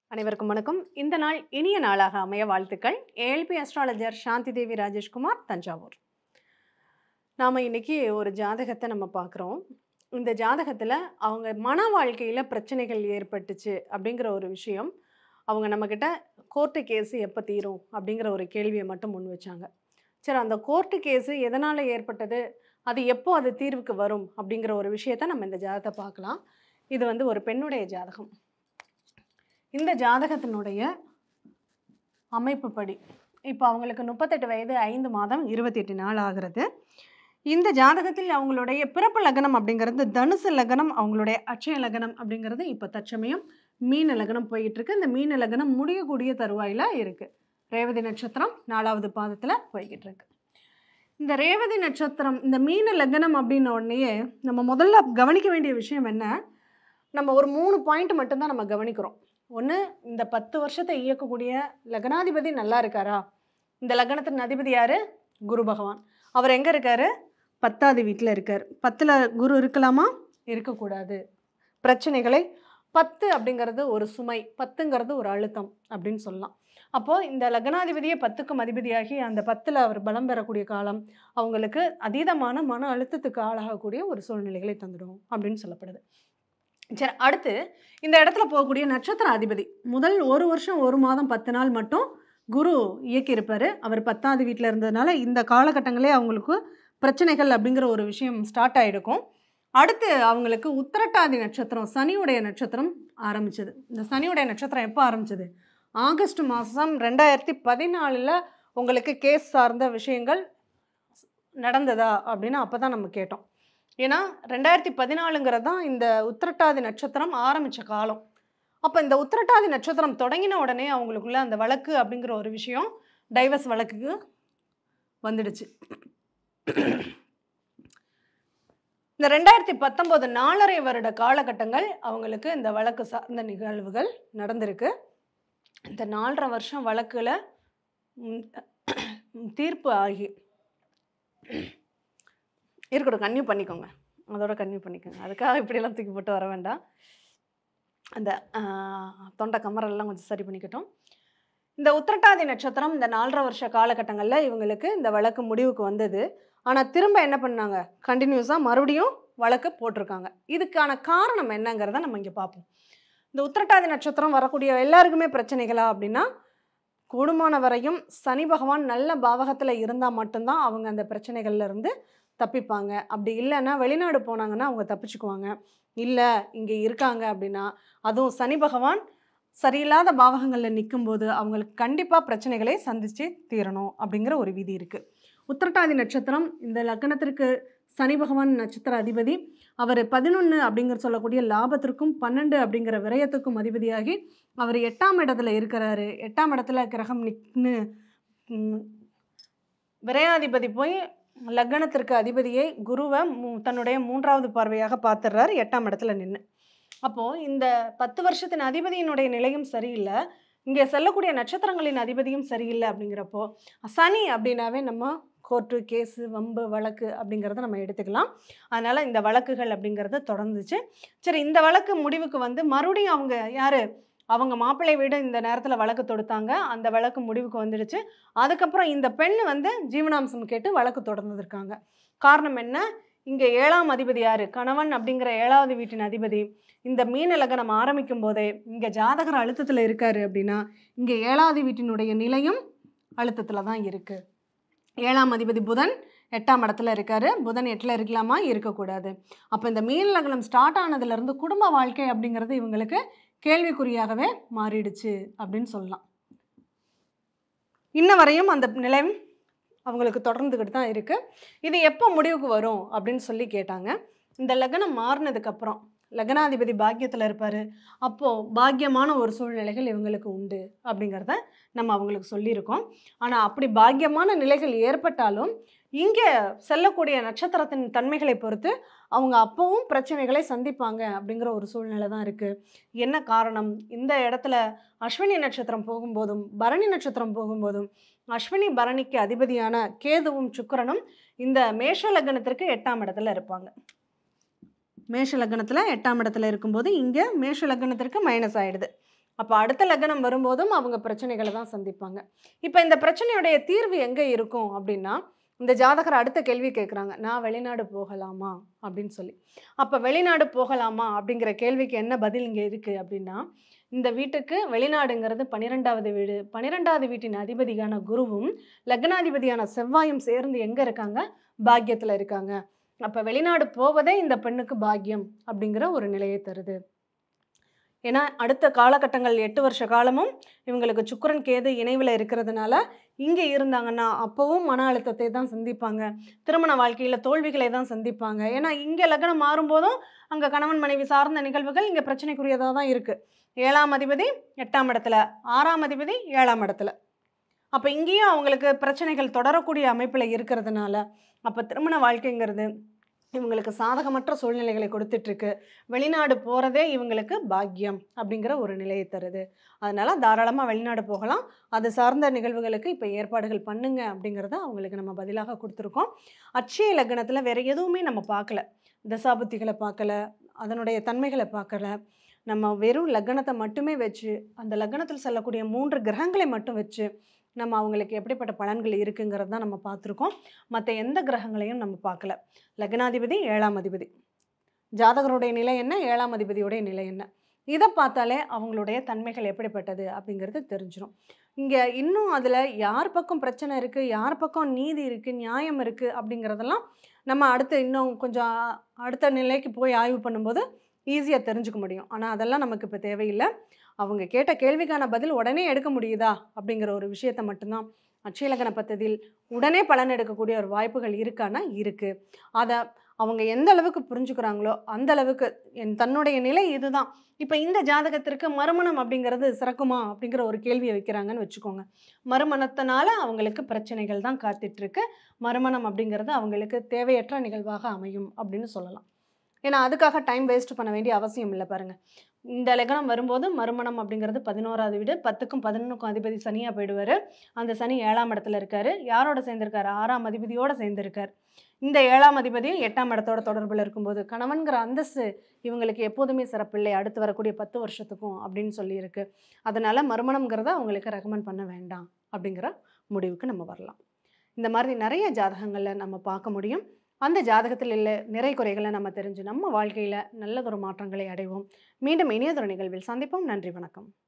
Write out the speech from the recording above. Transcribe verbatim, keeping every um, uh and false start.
அனைவருக்கும் வணக்கம். இந்த நாள் இனிய நாளாக அமைய வாழ்த்துக்கள். A L P Astrologer Santhidevi Rajeshkumar, Thanjavur. நாம இன்னைக்கு ஒரு ஜாதகத்தை நம்ம பார்க்குறோம். இந்த ஜாதகத்தில் அவங்க மன வாழ்க்கையில் பிரச்சனைகள் ஏற்பட்டுச்சு அப்படிங்கிற ஒரு விஷயம் அவங்க நம்மக்கிட்ட கோர்ட்டு கேஸு எப்போ தீரும் அப்படிங்கிற ஒரு கேள்வியை மட்டும் முன் வச்சாங்க. சரி, அந்த கோர்ட்டு கேஸு எதனால் ஏற்பட்டது, அது எப்போ அது தீர்வுக்கு வரும் அப்படிங்கிற ஒரு விஷயத்தை நம்ம இந்த ஜாதகத்தை பார்க்கலாம். இது வந்து ஒரு பெண்ணுடைய ஜாதகம். இந்த ஜாதகத்தினுடைய அமைப்பு படி இப்போ அவங்களுக்கு முப்பத்தெட்டு வயது ஐந்து மாதம் இருபத்தி எட்டு நாள் ஆகிறது. இந்த ஜாதகத்தில் அவங்களுடைய பிறப்பு லக்னம் அப்படிங்கிறது தனுசு லக்னம், அவங்களுடைய அட்சய லக்னம் அப்படிங்கிறது இப்போ தற்சமயம் மீன லக்னம் போய்கிட்டு இந்த மீன லக்னம் முடியக்கூடிய தருவாயில் இருக்குது. ரேவதி நட்சத்திரம் நாலாவது பாதத்தில் போய்கிட்டு இருக்கு. இந்த ரேவதி நட்சத்திரம் இந்த மீன லக்னம் அப்படின்ன உடனேயே நம்ம முதல்ல கவனிக்க வேண்டிய விஷயம் என்ன, நம்ம ஒரு மூணு பாயிண்ட் மட்டும்தான் நம்ம கவனிக்கிறோம். ஒன்று, இந்த பத்து வருஷத்தை இயக்கக்கூடிய லக்னாதிபதி நல்லா இருக்காரா. இந்த லக்னத்தின் அதிபதி யார்? குரு பகவான். அவர் எங்கே இருக்கார்? பத்தாவது வீட்டில் இருக்கார். பத்தில் குரு இருக்கலாமா? இருக்கக்கூடாது. பிரச்சனைகளை பத்து அப்படிங்கிறது ஒரு சுமை, பத்துங்கிறது ஒரு அழுத்தம் அப்படின்னு சொல்லலாம். அப்போது இந்த லக்னாதிபதியை பத்துக்கும் அதிபதியாகி அந்த பத்தில் அவர் பலம் பெறக்கூடிய காலம் அவங்களுக்கு அதீதமான மன அழுத்தத்துக்கு ஆளாகக்கூடிய ஒரு சூழ்நிலைகளை தந்துடும் அப்படின்னு சொல்லப்படுது. சரி, அடுத்து இந்த இடத்துல போகக்கூடிய நட்சத்திர அதிபதி முதல் ஒரு வருஷம் ஒரு மாதம் பத்து நாள் மட்டும் குரு இயக்கியிருப்பார். அவர் பத்தாவது வீட்டில் இருந்ததுனால இந்த காலகட்டங்களே அவங்களுக்கு பிரச்சனைகள் அப்படிங்கிற ஒரு விஷயம் ஸ்டார்ட் ஆகிருக்கும். அடுத்து அவங்களுக்கு உத்திரட்டாதி நட்சத்திரம் சனியுடைய நட்சத்திரம் ஆரம்பிச்சது. இந்த சனியுடைய நட்சத்திரம் எப்போ ஆரம்பிச்சது? ஆகஸ்ட் மாதம் ரெண்டாயிரத்தி பதினாலில் உங்களுக்கு கேஸ் சார்ந்த விஷயங்கள் நடந்ததா அப்படின்னு அப்போ தான் நம்ம கேட்டோம். ஏன்னா ரெண்டாயிரத்தி பதினாலுங்கிறது தான் இந்த உத்திரட்டாதி நட்சத்திரம் ஆரம்பித்த காலம். அப்போ இந்த உத்திரட்டாதி நட்சத்திரம் தொடங்கின உடனே அவங்களுக்குள்ள அந்த வழக்கு அப்படிங்கிற ஒரு விஷயம் டைவர்ஸ் வழக்குக்கு வந்துடுச்சு. இந்த ரெண்டாயிரத்தி பத்தொம்போது நாலரை வருட காலகட்டங்கள் அவங்களுக்கு இந்த வழக்கு சார்ந்த நிகழ்வுகள் நடந்திருக்கு. இந்த நாலரை வருஷம் வழக்கில் தீர்ப்பு ஆகி இருக்கட்டும், கன்னியூ பண்ணிக்கோங்க, அதோட கன்னியூ பண்ணிக்கோங்க. அதுக்காக இப்படியெல்லாம் தூக்கி போட்டு வர வேண்டாம். அந்த தொண்டை கமரெல்லாம் கொஞ்சம் சரி பண்ணிக்கட்டும். இந்த உத்திரட்டாதி நட்சத்திரம் இந்த நாலரை வருஷ காலகட்டங்களில் இவங்களுக்கு இந்த வழக்கு முடிவுக்கு வந்தது. ஆனால் திரும்ப என்ன பண்ணாங்க, கண்டினியூஸாக மறுபடியும் வழக்கு போட்டிருக்காங்க. இதுக்கான காரணம் என்னங்கிறத நம்ம இங்கே பார்ப்போம். இந்த உத்திரட்டாதி நட்சத்திரம் வரக்கூடிய எல்லாருக்குமே பிரச்சனைகளா அப்படின்னா, கூடுமான வரையும் சனி பகவான் நல்ல பாவகத்தில் இருந்தால் மட்டும்தான் அவங்க அந்த பிரச்சனைகள்லேருந்து தப்பிப்பாங்க. அப்படி இல்லைன்னா வெளிநாடு போனாங்கன்னா அவங்க தப்பிச்சுக்குவாங்க. இல்லை இங்கே இருக்காங்க அப்படின்னா, அதுவும் சனி பகவான் சரியில்லாத பாவகங்களில் நிற்கும்போது அவங்களுக்கு கண்டிப்பாக பிரச்சனைகளை சந்தித்து தீரணும் அப்படிங்கிற ஒரு விதி இருக்குது. உத்திரட்டாதி நட்சத்திரம் இந்த லக்னத்திற்கு சனி பகவான் நட்சத்திர அதிபதி. அவர் பதினொன்று அப்படிங்கிற சொல்லக்கூடிய லாபத்திற்கும் பன்னெண்டு அப்படிங்கிற விரயத்துக்கும் அதிபதியாகி அவர் எட்டாம் இடத்துல இருக்கிறாரு. எட்டாம் இடத்துல கிரகம் நின்று விரையாதிபதி போய் லக்னத்திற்கு அதிபதியை குருவை தன்னுடைய மூன்றாவது பார்வையாக பார்த்துடுறாரு எட்டாம் இடத்துல நின்று. அப்போது இந்த பத்து வருஷத்தின் அதிபதியினுடைய நிலையும் சரியில்லை, இங்கே செல்லக்கூடிய நட்சத்திரங்களின் அதிபதியும் சரியில்லை. அப்படிங்கிறப்போ சனி அப்படின்னாவே நம்ம கோர்ட்டு கேஸு வம்பு வழக்கு அப்படிங்கிறத நம்ம எடுத்துக்கலாம். அதனால் இந்த வழக்குகள் அப்படிங்கிறது தொடர்ந்துச்சு. சரி, இந்த வழக்கு முடிவுக்கு வந்து மறுபடியும் அவங்க யார், அவங்க மாப்பிள்ளை வீடு இந்த நேரத்தில் வழக்கு தொடுத்தாங்க. அந்த வழக்கு முடிவுக்கு வந்துடுச்சு. அதுக்கப்புறம் இந்த பெண் வந்து ஜீவனாம்சம் கேட்டு வழக்கு தொடர்ந்துருக்காங்க. காரணம் என்ன, இங்கே ஏழாம் அதிபதி யார், கணவன் அப்படிங்கிற ஏழாவது வீட்டின் அதிபதி இந்த மீன லக்னம் ஆரம்பிக்கும் போதே இங்கே ஜாதகர் அழுத்தத்தில் இருக்கார் அப்படின்னா இங்கே ஏழாவது வீட்டினுடைய நிலையும் அழுத்தத்தில் தான் இருக்குது. ஏழாம் அதிபதி புதன் எட்டாம் இடத்துல இருக்கார். புதன் எட்டில் இருக்கலாமா? இருக்கக்கூடாது. அப்போ இந்த மீன லக்னம் ஸ்டார்ட் ஆனதுலேருந்து குடும்ப வாழ்க்கை அப்படிங்கிறது இவங்களுக்கு கேள்விக்குறியாகவே மாறிடுச்சு அப்படின்னு சொல்லலாம். இன்ன வரையும் அந்த நிலை அவங்களுக்கு தொடர்ந்துக்கிட்டு தான் இருக்குது. இது எப்போ முடிவுக்கு வரும் அப்படின்னு சொல்லி கேட்டாங்க. இந்த லக்னம் மாறினதுக்கப்புறம் லக்னாதிபதி பாக்கியத்தில் இருப்பார். அப்போது பாக்கியமான ஒரு சூழ்நிலைகள் இவங்களுக்கு உண்டு அப்படிங்கிறத நம்ம அவங்களுக்கு சொல்லியிருக்கோம். ஆனால் அப்படி பாக்கியமான நிலைகள் ஏற்பட்டாலும் இங்கே செல்லக்கூடிய நட்சத்திரத்தின் தன்மைகளை பொறுத்து அவங்க அப்பவும் பிரச்சனைகளை சந்திப்பாங்க அப்படிங்கிற ஒரு சூழ்நிலை தான் இருக்குது. என்ன காரணம், இந்த இடத்துல அஸ்வினி நட்சத்திரம் போகும்போதும் பரணி நட்சத்திரம் போகும்போதும் அஸ்வினி பரணிக்கு அதிபதியான கேதுவும் சுக்கிரனும் இந்த மேஷ லக்னத்திற்கு எட்டாம் இடத்துல இருப்பாங்க. மேஷ லக்னத்தில் எட்டாம் இடத்துல இருக்கும்போது இங்கே மேஷ லக்னத்திற்கு மைனஸ் ஆகிடுது. அப்போ அடுத்த லக்னம் வரும்போதும் அவங்க பிரச்சனைகளை தான் சந்திப்பாங்க. இப்போ இந்த பிரச்சனையுடைய தீர்வு எங்கே இருக்கும் அப்படின்னா, இந்த ஜாதகர் அடுத்த கேள்வி கேட்குறாங்க, நான் வெளிநாடு போகலாமா அப்படின்னு சொல்லி. அப்போ வெளிநாடு போகலாமா அப்படிங்கிற கேள்விக்கு என்ன பதில் இங்கே இருக்குது அப்படின்னா, இந்த வீட்டுக்கு வெளிநாடுங்கிறது பன்னிரெண்டாவது வீடு, பன்னிரெண்டாவது வீட்டின் அதிபதியான குருவும் லக்னாதிபதியான செவ்வாயும் சேர்ந்து எங்கே இருக்காங்க, பாக்கியத்தில் இருக்காங்க. அப்போ வெளிநாடு போவதே இந்த பெண்ணுக்கு பாக்கியம் அப்படிங்கிற ஒரு நிலையை தருது. ஏன்னா அடுத்த காலகட்டங்கள் எட்டு வருஷ காலமும் இவங்களுக்கு சுக்கிரன் கேது இணைவில் இருக்கிறதுனால இங்கே இருந்தாங்கன்னா அப்போவும் மன அழுத்தத்தை தான் சந்திப்பாங்க, திருமண வாழ்க்கையில் தோல்விகளை தான் சந்திப்பாங்க. ஏன்னா இங்கே லக்னம் மாறும்போதும் அங்கே கணவன் மனைவி சார்ந்த நிகழ்வுகள் இங்கே பிரச்சனைக்குரியதாக தான் இருக்குது. ஏழாம் அதிபதி எட்டாம் இடத்துல, ஆறாம் அதிபதி ஏழாம் இடத்துல. அப்போ இங்கேயும் அவங்களுக்கு பிரச்சனைகள் தொடரக்கூடிய அமைப்பில் இருக்கிறதுனால அப்போ திருமண வாழ்க்கைங்கிறது இவங்களுக்கு சாதகமற்ற சூழ்நிலைகளை கொடுத்துட்ருக்கு. வெளிநாடு போகிறதே இவங்களுக்கு பாக்கியம் அப்படிங்கிற ஒரு நிலையை தருது. அதனால் தாராளமாக வெளிநாடு போகலாம். அது சார்ந்த நிகழ்வுகளுக்கு இப்போ ஏற்பாடுகள் பண்ணுங்க அப்படிங்கிறத அவங்களுக்கு நம்ம பதிலாக கொடுத்துருக்கோம். அட்சய லக்னத்தில் வேறு எதுவுமே நம்ம பார்க்கல, தசாபுத்திகளை பார்க்கல, அதனுடைய தன்மைகளை பார்க்கல. நம்ம வெறும் லக்னத்தை மட்டுமே வச்சு அந்த லக்னத்தில் செல்லக்கூடிய மூன்று கிரகங்களை மட்டும் வச்சு நம்ம அவங்களுக்கு எப்படிப்பட்ட பலன்கள் இருக்குங்கிறது தான் நம்ம பார்த்துருக்கோம். மற்ற எந்த கிரகங்களையும் நம்ம பார்க்கல. லக்னாதிபதி ஏழாம் அதிபதி, ஜாதகருடைய நிலை என்ன, ஏழாம் அதிபதியுடைய நிலை என்ன, இதை பார்த்தாலே அவங்களுடைய தன்மைகள் எப்படிப்பட்டது அப்படிங்கிறது தெரிஞ்சிடும். இங்கே இன்னும் அதில் யார் பக்கம் பிரச்சனை இருக்குது, யார் பக்கம் நீதி இருக்குது, நியாயம் இருக்குது அப்படிங்கிறதெல்லாம் நம்ம அடுத்து இன்னும் கொஞ்சம் அடுத்த நிலைக்கு போய் ஆய்வு பண்ணும்போது ஈஸியாக தெரிஞ்சுக்க முடியும். ஆனால் அதெல்லாம் நமக்கு இப்போ தேவையில்லை. அவங்க கேட்ட கேள்விக்கான பதில் உடனே எடுக்க முடியுதா அப்படிங்கிற ஒரு விஷயத்தை மட்டும்தான் அட்சய லக்ன பத்ததியில் உடனே பலன் எடுக்கக்கூடிய ஒரு வாய்ப்புகள் இருக்கான்னா இருக்குது. அதை அவங்க எந்த அளவுக்கு புரிஞ்சுக்கிறாங்களோ அந்த அளவுக்கு என் தன்னுடைய நிலை இதுதான். இப்போ இந்த ஜாதகத்திற்கு மறுமணம் அப்படிங்கிறது சிறக்குமா அப்படிங்கிற ஒரு கேள்வியை வைக்கிறாங்கன்னு வச்சுக்கோங்க. மறுமணத்தினால அவங்களுக்கு பிரச்சனைகள் தான் காத்துட்ருக்கு. மறுமணம் அப்படிங்கிறது அவங்களுக்கு தேவையற்ற நிகழ்வாக அமையும் அப்படின்னு சொல்லலாம். ஏன்னா அதுக்காக டைம் வேஸ்ட் பண்ண வேண்டிய அவசியம் இல்லை. பாருங்கள், இந்த லக்னம் வரும்போது மறுமணம் அப்படிங்கிறது பதினோராவது வீடு, பத்துக்கும் பதினொன்றுக்கும் அதிபதி சனியாக போயிடுவார். அந்த சனி ஏழாம் இடத்துல இருக்கார். யாரோட சேர்ந்திருக்காரு, ஆறாம் அதிபதியோடு சேர்ந்திருக்கார். இந்த ஏழாம் அதிபதியும் எட்டாம் இடத்தோட தொடர்பில் இருக்கும்போது கணவன்கிற அந்தஸ்து இவங்களுக்கு எப்போதுமே சிறப்பில்லை அடுத்து வரக்கூடிய பத்து வருஷத்துக்கும் அப்படின்னு சொல்லியிருக்கு. அதனால் மறுமணம்ங்கிறத அவங்களுக்கு ரெக்கமெண்ட் பண்ண வேண்டாம் அப்படிங்கிற முடிவுக்கு நம்ம வரலாம். இந்த மாதிரி நிறைய ஜாதகங்களில் நம்ம பார்க்க முடியும். அந்த ஜாதகத்தில் உள்ள நிறை குறைகளை நம்ம தெரிஞ்சு நம்ம வாழ்க்கையில் நல்லதொரு மாற்றங்களை அடைவோம். மீண்டும் இனியதொரு நிகழ்வில் சந்திப்போம். நன்றி, வணக்கம்.